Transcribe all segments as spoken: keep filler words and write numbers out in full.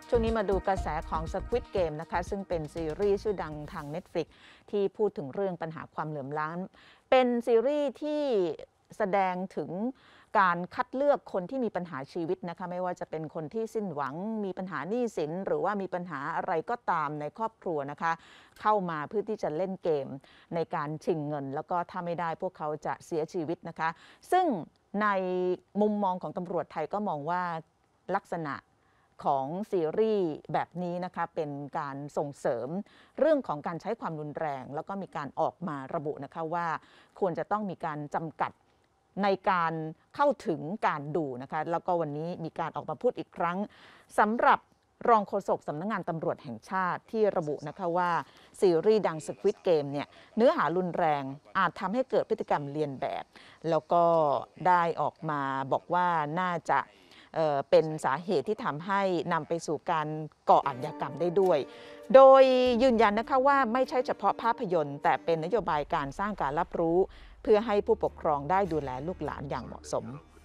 ช่วงนี้มาดูกระแสของ Squid Game นะคะซึ่งเป็นซีรีส์ชื่อดังทาง Netflix ที่พูดถึงเรื่องปัญหาความเหลื่อมล้ำเป็นซีรีส์ที่แสดงถึงการคัดเลือกคนที่มีปัญหาชีวิตนะคะไม่ว่าจะเป็นคนที่สิ้นหวังมีปัญหาหนี้สินหรือว่ามีปัญหาอะไรก็ตามในครอบครัวนะคะเข้ามาเพื่อที่จะเล่นเกมในการชิงเงินแล้วก็ถ้าไม่ได้พวกเขาจะเสียชีวิตนะคะซึ่งในมุมมองของตำรวจไทยก็มองว่าลักษณะของซีรีส์แบบนี้นะคะเป็นการส่งเสริมเรื่องของการใช้ความรุนแรงแล้วก็มีการออกมาระบุนะคะว่าควรจะต้องมีการจำกัดในการเข้าถึงการดูนะคะแล้วก็วันนี้มีการออกมาพูดอีกครั้งสำหรับรองโฆษกสำนักงานตำรวจแห่งชาติที่ระบุนะคะว่าซีรีส์ดัง Squid Game เนี่ยเนื้อหารุนแรงอาจทำให้เกิดพฤติกรรมเลียนแบบแล้วก็ได้ออกมาบอกว่าน่าจะเอ่อเป็นสาเหตุที่ทำให้นำไปสู่การก่ออาชญากรรมได้ด้วยโดยยืนยันนะคะว่าไม่ใช่เฉพาะภาพยนตร์แต่เป็นนโยบายการสร้างการรับรู้เพื่อให้ผู้ปกครองได้ดูแลลูกหลานอย่างเหมาะสม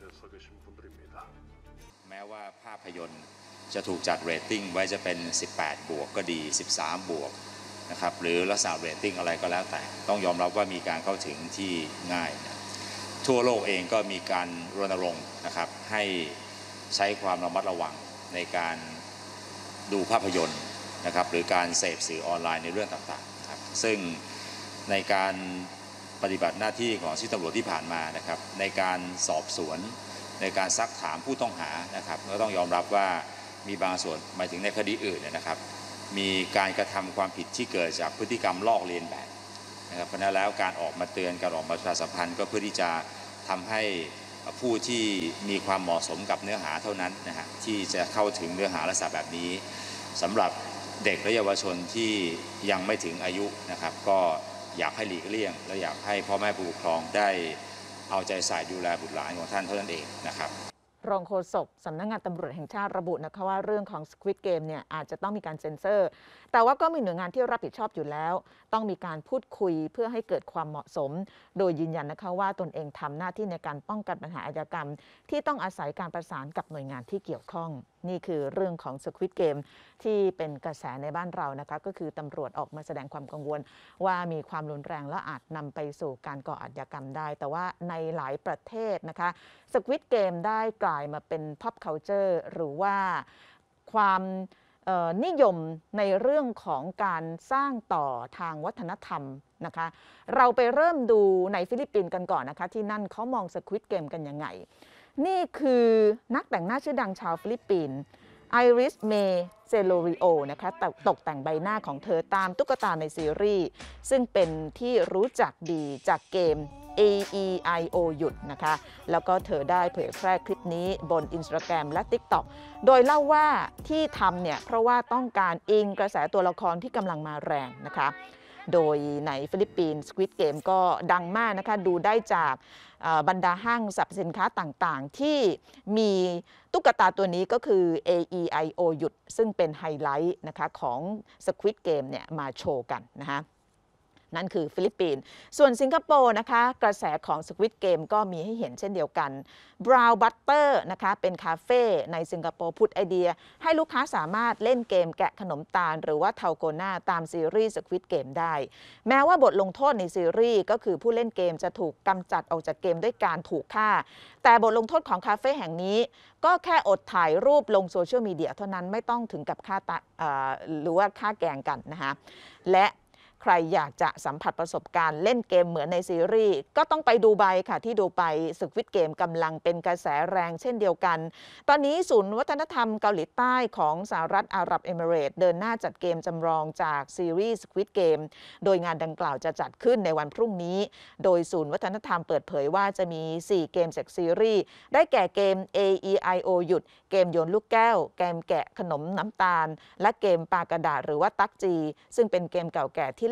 แม้ว่าภาพยนตร์จะถูกจัดเรตติ้งไว้จะเป็นสิบแปดบวกก็ดีสิบสามบวกนะครับหรือลักษณะเรตติ้งอะไรก็แล้วแต่ต้องยอมรับว่ามีการเข้าถึงที่ง่ายนะทั่วโลกเองก็มีการรณรงค์นะครับให้ใช้ความระมัดระวังในการดูภาพยนตร์นะครับหรือการเสพสื่อออนไลน์ในเรื่องต่างๆครับซึ่งในการปฏิบัติหน้าที่ของที่ตำรวจที่ผ่านมานะครับในการสอบสวนในการซักถามผู้ต้องหานะครับก็ต้องยอมรับว่ามีบางส่วนหมายถึงในคดีอื่นนะครับมีการกระทำความผิดที่เกิดจากพฤติกรรมลอกเลียนแบบนะครับเพราะนั้นแล้วการออกมาเตือนการออกมาประชาสัมพันธ์ก็เพื่อที่จะทำให้ผู้ที่มีความเหมาะสมกับเนื้อหาเท่านั้นนะฮะที่จะเข้าถึงเนื้อหาลักษณะแบบนี้สำหรับเด็กและเยาวชนที่ยังไม่ถึงอายุนะครับก็อยากให้หลีกเลี่ยงและอยากให้พ่อแม่ผู้ปกครองได้เอาใจใส่ดูแลบุตรหลานของท่านเท่านั้นเองนะครับรองโฆษกสำนักงานตำรวจแห่งชาติระบุนะคะว่าเรื่องของ Squid Game เนี่ยอาจจะต้องมีการเซ็นเซอร์แต่ว่าก็มีหน่วยงานที่รับผิดชอบอยู่แล้วต้องมีการพูดคุยเพื่อให้เกิดความเหมาะสมโดยยืนยันนะคะว่าตนเองทำหน้าที่ในการป้องกันปัญหาอาชญากรรมที่ต้องอาศัยการประสานกับหน่วยงานที่เกี่ยวข้องนี่คือเรื่องของ Squid Game ที่เป็นกระแสในบ้านเรานะคะก็คือตำรวจออกมาแสดงความกังวลว่ามีความรุนแรงและอาจนำไปสู่การก่ออาชญากรรมได้แต่ว่าในหลายประเทศนะคะ Squid Game ได้กลายมาเป็น pop culture หรือว่าความนิยมในเรื่องของการสร้างต่อทางวัฒนธรรมนะคะเราไปเริ่มดูในฟิลิปปินส์กันก่อนนะคะที่นั่นเขามอง Squid Game กันยังไงนี่คือนักแต่งหน้าชื่อดังชาวฟิลิปปินส์ไอริสเมเซโลริโอนะคะตกแต่งใบหน้าของเธอตามตุ๊กตาในซีรีส์ซึ่งเป็นที่รู้จักดีจากเกม A E I O หยุดนะคะแล้วก็เธอได้เผยแพร่คลิปนี้บน Instagram และ TikTok โดยเล่าว่าที่ทำเนี่ยเพราะว่าต้องการอิงกระแสตัวละครที่กำลังมาแรงนะคะโดยในฟิลิปปินส์ Squid Game ก็ดังมากนะคะดูได้จากบรรดาห้างสรรพสินค้าต่างๆที่มีตุ๊กตาตัวนี้ก็คือ A E I O หยุดซึ่งเป็นไฮไลท์นะคะของ Squid Game เนี่ยมาโชว์กันนะคะนั่นคือฟิลิปปินส์ส่วนสิงคโปร์นะคะกระแสของ Squid Game ก็มีให้เห็นเช่นเดียวกัน Brown Butter นะคะเป็นคาเฟ่ในสิงคโปร์พุทไอเดียให้ลูกค้าสามารถเล่นเกมแกะขนมตาลหรือว่าเทาโกน่าตามซีรีส์ Squid Game ได้แม้ว่าบทลงโทษในซีรีส์ก็คือผู้เล่นเกมจะถูกกำจัดออกจากเกมด้วยการถูกฆ่าแต่บทลงโทษของคาเฟ่แห่งนี้ก็แค่อดถ่ายรูปลงโซเชียลมีเดียเท่านั้นไม่ต้องถึงกับฆ่าตาหรือว่าฆ่าแกงกันนะคะและใครอยากจะสัมผัสประสบการณ์เล่นเกมเหมือนในซีรีส์ก็ต้องไปดูไบค่ะที่ดูไบ Squid Game กำลังเป็นกระแสแรงเช่นเดียวกันตอนนี้ศูนย์วัฒนธรรมเกาหลีใต้ของสหรัฐอาหรับเอมิเรตส์เดินหน้าจัดเกมจำลองจากซีรีส์ Squid Game โดยงานดังกล่าวจะจัดขึ้นในวันพรุ่งนี้โดยศูนย์วัฒนธรรมเปิดเผยว่าจะมีสี่เกมจากซีรีส์ได้แก่เกม A E I O หยุดเกมโยนลูกแก้วเกมแกะขนมน้ำตาลและเกมปากระดาษหรือว่าตักจีซึ่งเป็นเกมเก่าแก่ที่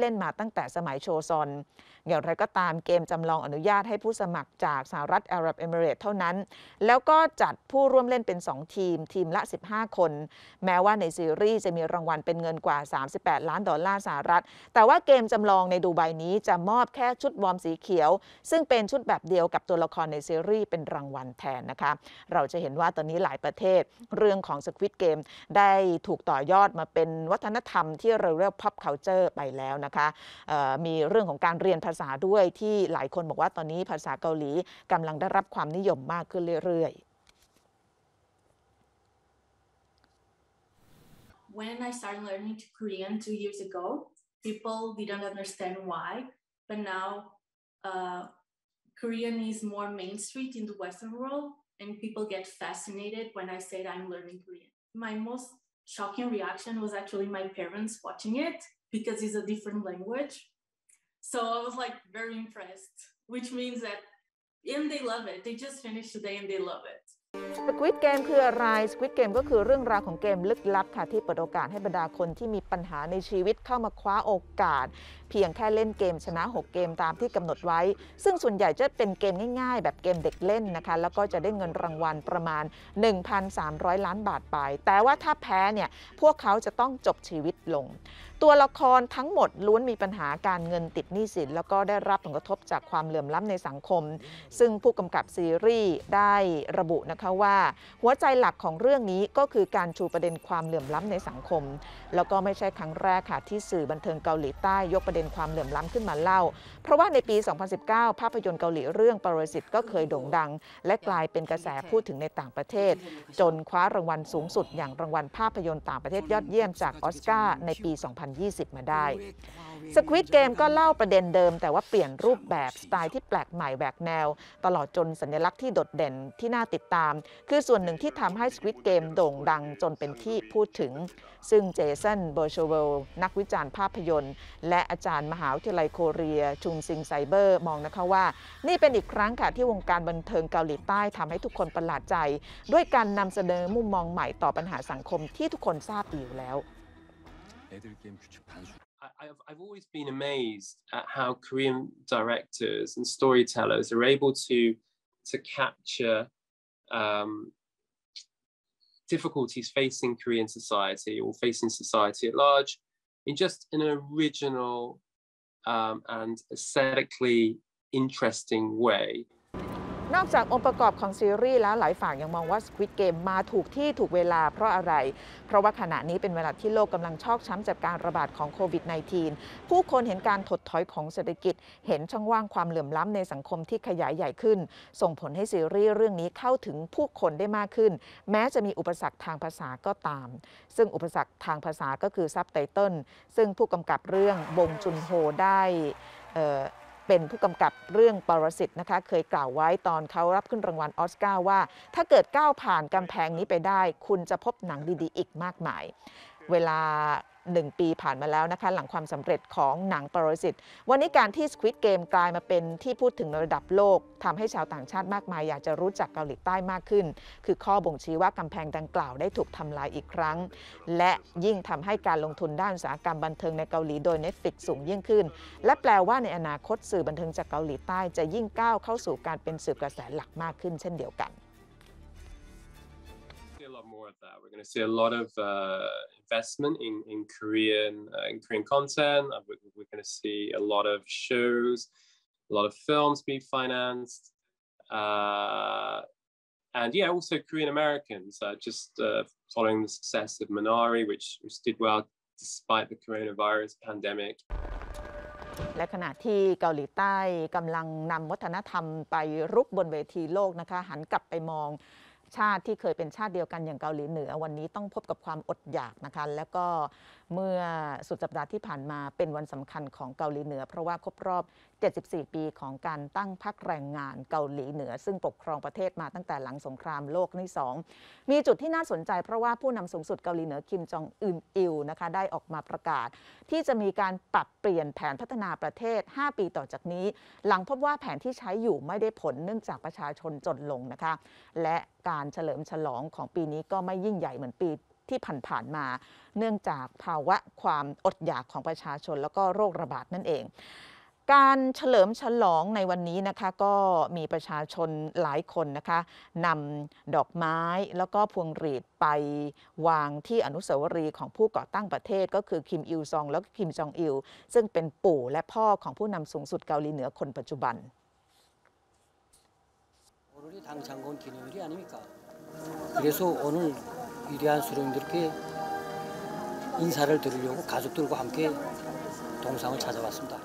เล่นมาตั้งแต่สมัยโชซอนอย่างไรก็ตามเกมจำลองอนุญาตให้ผู้สมัครจากสหรัฐอาหรับเอมิเรตส์เท่านั้นแล้วก็จัดผู้ร่วมเล่นเป็นสองทีมทีมละสิบห้าคนแม้ว่าในซีรีส์จะมีรางวัลเป็นเงินกว่าสามสิบแปดล้านดอลลาร์สหรัฐแต่ว่าเกมจำลองในดูไบนี้จะมอบแค่ชุดวอร์มสีเขียวซึ่งเป็นชุดแบบเดียวกับตัวละครในซีรีส์เป็นรางวัลแทนนะคะเราจะเห็นว่าตอนนี้หลายประเทศเรื่องของ Squid Game ได้ถูกต่อยอดมาเป็นวัฒนธรรมที่เราเรียก pop culture ไปแล้วนะคะมีเรื่องของการเรียนภาษาด้วยที่หลายคนบอกว่าตอนนี้ภาษาเกาหลีกำลังได้รับความนิยมมากขึ้นเรื่อยๆ When I started learning Korean two years ago, people didn't understand why, but now uh, Korean is more mainstream in the Western world, and people get fascinated when I said I'm learning Korean. My most shocking reaction was actually my parents watching it because it's a different language. So I was like very impressed, which means that, and they love it. They just finished today and they love it. Squid Game คืออะไร Squid Game ก็คือเรื่องราวของเกมลึกลับค่ะที่เปิดโอกาสให้บรรดาคนที่มีปัญหาในชีวิตเข้ามาคว้าโอกาสเพียงแค่เล่นเกมชนะหกเกมตามที่กำหนดไว้ซึ่งส่วนใหญ่จะเป็นเกมง่ายๆแบบเกมเด็กเล่นนะคะแล้วก็จะได้เงินรางวัลประมาณ หนึ่งพันสามร้อย ล้านบาทไปแต่ว่าถ้าแพ้เนี่ยพวกเขาจะต้องจบชีวิตลงตัวละครทั้งหมดล้วนมีปัญหาการเงินติดหนี้สินแล้วก็ได้รับผลกระทบจากความเหลื่อมล้ำในสังคมซึ่งผู้กำกับซีรีส์ได้ระบุนะคะว่าหัวใจหลักของเรื่องนี้ก็คือการชูประเด็นความเหลื่อมล้ำในสังคมแล้วก็ไม่ใช่ครั้งแรกค่ะที่สื่อบันเทิงเกาหลีใต้ยกประเด็นความเหลื่อมล้ำขึ้นมาเล่าเพราะว่าในปี สองพันสิบเก้า ภาพยนตร์เกาหลีเรื่องปรสิตก็เคยโด่งดังและกลายเป็นกระแสพูดถึงในต่างประเทศจนคว้ารางวัลสูงสุดอย่างรางวัลภาพยนตร์ต่างประเทศยอดเยี่ยมจากออสการ์ในปี สองพันยี่สิบ มาได้Squid Game ก็เล่าประเด็นเดิมแต่ว่าเปลี่ยนรูปแบบสไตล์ที่แปลกใหม่แหวกแนวตลอดจนสัญลักษณ์ที่โดดเด่นที่น่าติดตามคือส่วนหนึ่งที่ทำให้ Squid Game โด่งดังจนเป็นที่พูดถึงซึ่งเจสันเบอร์ชเวลนักวิจารณ์ภาพยนตร์และอาจารย์มหาวิทยาลัยโคเรียชุงซิงไซเบอร์มองนะคะว่านี่เป็นอีกครั้งค่ะที่วงการบันเทิงเกาหลีใต้ทำให้ทุกคนประหลาดใจด้วยการนำเสนอมุมมองใหม่ต่อปัญหาสังคมที่ทุกคนทราบดีอยู่แล้ว I've, I've always been amazed at how Korean directors and storytellers are able to to capture um, difficulties facing Korean society or facing society at large in just an original um, and aesthetically interesting way. นอกจากองค์ประกอบของซีรีส์แล้วหลายฝ่ายยังมองว่า Squid Game มาถูกที่ถูกเวลาเพราะอะไรเพราะว่าขณะนี้เป็นเวลาที่โลกกำลังชอกช้ำจากการระบาดของโควิด สิบเก้า ผู้คนเห็นการถดถอยของเศรษฐกิจเห็นช่องว่างความเหลื่อมล้ำในสังคมที่ขยายใหญ่ขึ้นส่งผลให้ซีรีส์เรื่องนี้เข้าถึงผู้คนได้มากขึ้นแม้จะมีอุปสรรคทางภาษาก็ตามซึ่งอุปสรรคทางภาษาก็คือซับไตเติลซึ่งผู้กำกับเรื่องบงจุนโฮได้เป็นผู้กำกับเรื่องปรสิตนะคะเคยกล่าวไว้ตอนเขารับขึ้นรางวัลออสการ์ว่าถ้าเกิดก้าวผ่านกำแพงนี้ไปได้คุณจะพบหนังดีๆอีกมากมายเวลาหนึ่งปีผ่านมาแล้วนะคะหลังความสำเร็จของหนังปรสิตวันนี้การที่ Squid Game กลายมาเป็นที่พูดถึงในระดับโลกทำให้ชาวต่างชาติมากมายอยากจะรู้จักเกาหลีใต้มากขึ้นคือข้อบ่งชี้ว่ากำแพงดังกล่าวได้ถูกทำลายอีกครั้งและยิ่งทำให้การลงทุนด้านอุตสาหกรรมบันเทิงในเกาหลีโดย Netflix สูงยิ่งขึ้นและแปลว่าในอนาคตสื่อบันเทิงจากเกาหลีใต้จะยิ่งก้าวเข้าสู่การเป็นสื่อกระแสหลักมากขึ้นเช่นเดียวกัน We're going to see a lot of uh, investment in, in Korean uh, in Korean content. We're, we're going to see a lot of shows, a lot of films being financed, uh, and yeah, also Korean Americans. Uh, just uh, following the success of Minari, which, which did well despite the coronavirus pandemic. และขณะที่เกาหลีใต้กำลังนำวัฒนธรรมไปรุกบนเวทีโลกนะคะหันกลับไปมองชาติที่เคยเป็นชาติเดียวกันอย่างเกาหลีเหนือวันนี้ต้องพบกับความอดอยากนะคะแล้วก็เมื่อสุดสัปดาห์ที่ผ่านมาเป็นวันสำคัญของเกาหลีเหนือเพราะว่าครบรอบเจ็ดสิบสี่ปีของการตั้งพรรคแรงงานเกาหลีเหนือซึ่งปกครองประเทศมาตั้งแต่หลังสงครามโลกที่สองมีจุดที่น่าสนใจเพราะว่าผู้นำสูงสุดเกาหลีเหนือคิมจองอึนอิลนะคะได้ออกมาประกาศที่จะมีการปรับเปลี่ยนแผนพัฒนาประเทศห้าปีต่อจากนี้หลังพบว่าแผนที่ใช้อยู่ไม่ได้ผลเนื่องจากประชาชนจนลงนะคะและการเฉลิมฉลองของปีนี้ก็ไม่ยิ่งใหญ่เหมือนปีที่ผ่านๆมาเนื่องจากภาวะความอดอยากของประชาชนแล้วก็โรคระบาดนั่นเองการเฉลิมฉลองในวันนี้นะคะก็มีประชาชนหลายคนนะคะนำดอกไม้แล้วก็พวงหรีดไปวางที่อนุสาวรีย์ของผู้ก่อตั้งประเทศก็คือคิมอิลซองและคิมจองอิลซึ่งเป็นปู่และพ่อของผู้นำสูงสุดเกาหลีเหนือคนปัจจุบัน 오늘이 당창건 기념일이 아닙니까? 그래서 오늘 위대한 수령님들께 인사를 드리려고 가족들과 함께 동상을 찾아왔습니다.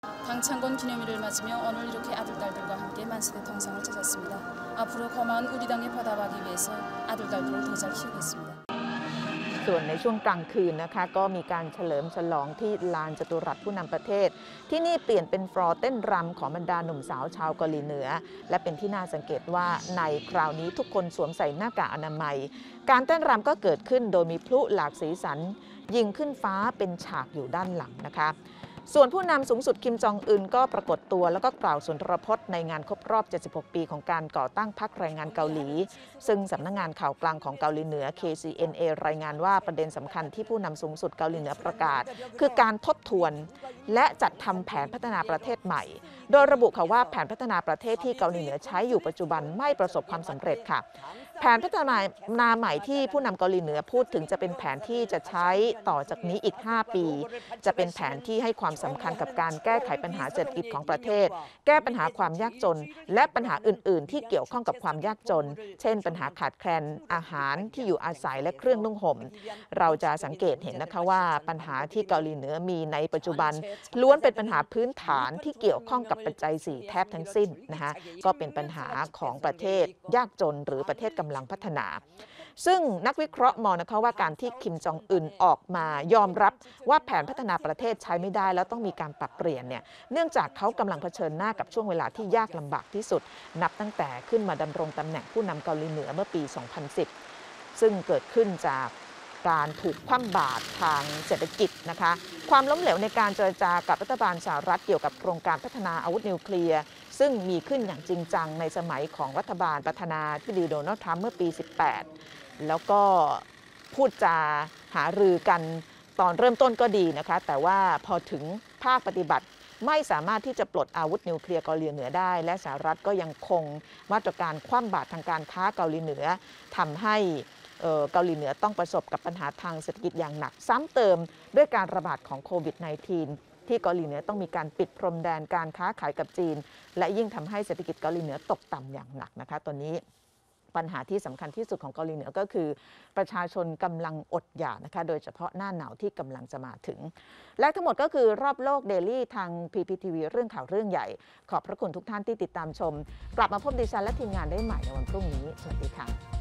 당창건 기념일을 맞으며 오늘 이렇게 아들, 딸들과 함께 만세대 동상을 찾았습니다. 앞으로 고마운 우리 당에 보답하기 위해서 아들, 딸들을 더 잘 키우겠습니다. ส่วนในช่วงกลางคืนนะคะก็มีการเฉลิมฉลองที่ลานจตุรัสผู้นำประเทศที่นี่เปลี่ยนเป็นฟลอร์เต้นรำของบรรดาหนุ่มสาวชาวเกาหลีเหนือและเป็นที่น่าสังเกตว่าในคราวนี้ทุกคนสวมใส่หน้ากากอนามัยการเต้นรำก็เกิดขึ้นโดยมีพลุหลากสีสันยิงขึ้นฟ้าเป็นฉากอยู่ด้านหลังนะคะส่วนผู้นำสูงสุดคิมจองอึนก็ปรากฏตัวแล้วก็กล่าวสุนทรพจน์ในงานครบรอบเจ็ดสิบหกปีของการก่อตั้งพรรคแรงงานเกาหลีซึ่งสำนักงานข่าวกลางของเกาหลีเหนือ เค ซี เอ็น เอ รายงานว่าประเด็นสำคัญที่ผู้นำสูงสุดเกาหลีเหนือประกาศคือการทบทวนและจัดทำแผนพัฒนาประเทศใหม่โดยระบุค่ะว่าแผนพัฒนาประเทศที่เกาหลีเหนือใช้อยู่ปัจจุบันไม่ประสบความสำเร็จค่ะแผนพัฒนาใหม่ที่ผู้นำเกาหลีเหนือพูดถึงจะเป็นแผนที่จะใช้ต่อจากนี้อีกห้าปีจะเป็นแผนที่ให้ความสำคัญกับการแก้ไขปัญหาเศรษฐกิจของประเทศแก้ปัญหาความยากจนและปัญหาอื่นๆที่เกี่ยวข้องกับความยากจนเช่นปัญหาขาดแคลนอาหารที่อยู่อาศัยและเครื่องนุ่งห่มเราจะสังเกตเห็นนะคะว่าปัญหาที่เกาหลีเหนือมีในปัจจุบันล้วนเป็นปัญหาพื้นฐานที่เกี่ยวข้องกับปัจจัยสี่แทบทั้งสิ้นนะคะก็เป็นปัญหาของประเทศยากจนหรือประเทศกำลังพัฒนาซึ่งนักวิเคราะห์มองนะคะว่าการที่คิมจองอึนออกมายอมรับว่าแผนพัฒนาประเทศใช้ไม่ได้แล้วต้องมีการปรับเปลี่ยนเนี่ยเนื่องจากเขากำลังเผชิญหน้ากับช่วงเวลาที่ยากลำบากที่สุดนับตั้งแต่ขึ้นมาดำรงตำแหน่งผู้นำเกาหลีเหนือเมื่อปี สองพันสิบ ซึ่งเกิดขึ้นจากการถูกคว่ำบาตรทางเศรษฐกิจนะคะความล้มเหลวในการเจรจากับรัฐบาลสหรัฐเกี่ยวกับโครงการพัฒนาอาวุธนิวเคลียร์ซึ่งมีขึ้นอย่างจริงจังในสมัยของรัฐบาลประธานาธิบดีโดนัลด์ทรัมป์เมื่อปี สิบแปดแล้วก็พูดจาหารือกันตอนเริ่มต้นก็ดีนะคะแต่ว่าพอถึงภาคปฏิบัติไม่สามารถที่จะปลดอาวุธนิวเคลียร์เกาหลีเหนือได้และสหรัฐก็ยังคงมาตรการคว่ำบาตรทางการค้าเกาหลีเหนือทำให้เกาหลีเหนือต้องประสบกับปัญหาทางเศรษฐกิจอย่างหนักซ้ำเติมด้วยการระบาดของโควิด สิบเก้า ที่เกาหลีเหนือต้องมีการปิดพรมแดนการค้าขายกับจีนและยิ่งทำให้เศรษฐกิจเกาหลีเหนือตกต่ำอย่างหนักนะคะตอนนี้ปัญหาที่สำคัญที่สุดของเกาหลีเหนือก็คือประชาชนกำลังอดอยากนะคะโดยเฉพาะหน้าหนาวที่กำลังจะมาถึงและทั้งหมดก็คือรอบโลกเดลี่ทาง พี พี ที วี เรื่องข่าวเรื่องใหญ่ขอบพระคุณทุกท่านที่ติดตามชมกลับมาพบดิฉันและทีมงานได้ใหม่ในวันพรุ่งนี้สวัสดีค่ะ